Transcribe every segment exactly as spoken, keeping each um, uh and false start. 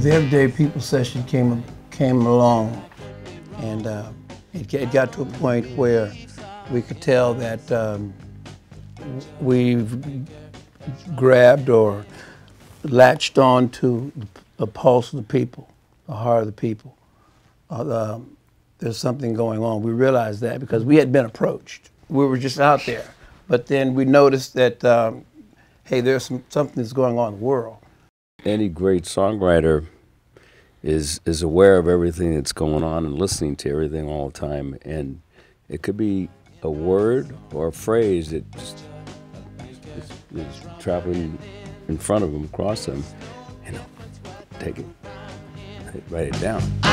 the Everyday People session came came along, and uh, it, it got to a point where we could tell that um, we've grabbed or latched on to the pulse of the people, the heart of the people. Uh, the, there's something going on. We realized that because we had been approached. We were just out there, but then we noticed that, um, hey, there's some, something that's going on in the world. Any great songwriter is is aware of everything that's going on and listening to everything all the time, and it could be a word or a phrase that just is, is traveling in front of them, across them, you know, take it, write it down. I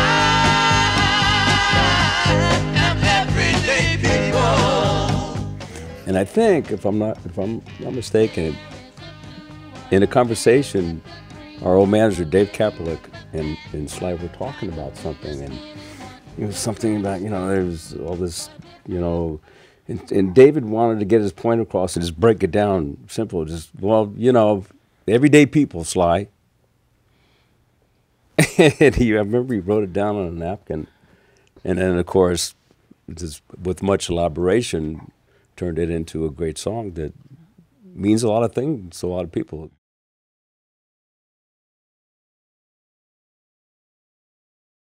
am everyday people. And I think, if I'm not if I'm not mistaken, in a conversation, our old manager Dave Kapelik and, and Sly were talking about something, and it was something about, you know, there's all this, you know, and, and David wanted to get his point across and just break it down simple, just, well, you know, everyday people, Sly. And he, I remember he wrote it down on a napkin, and then, of course, just with much elaboration, turned it into a great song that means a lot of things to a lot of people.